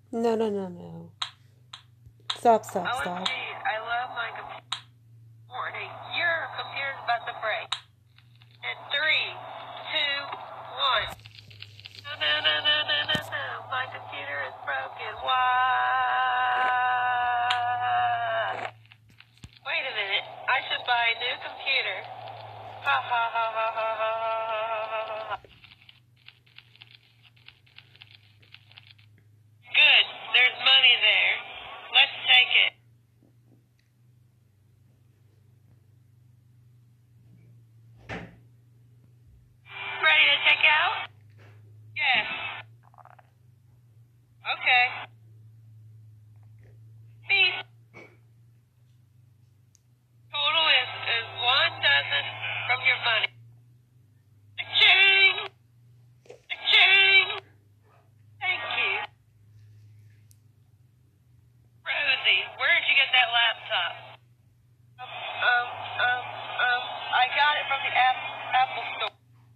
No, no, no, no. Stop, stop, OMG, stop. I love my computer. Warning, your computer's about to break. In 3, 2, 1. No, no, no, no, no, no, no. My computer is broken. Why? Wait a minute. I should buy a new computer. Ha ha ha ha ha ha ha ha ha. Good. There's money there. Let's take it. Ready to check out? Yes. Okay. Beep. Total is 1 dozen from your money. Ching! Ching! Thank you. Rosie, where did you get that laptop? I got it from the Apple store.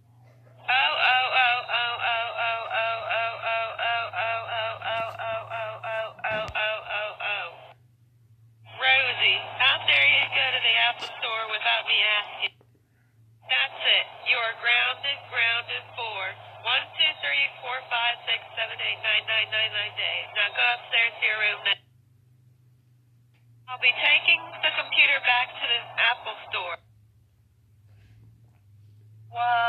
Rosie, how dare you go to the Apple store without me asking? That's it. You are grounded, grounded for 1, 2, 3, 4, 5, 6, 7, 8, 9, 9, 9, 9 days. Now go upstairs to your room now. I'll be taking the computer back to the Apple store. Wow.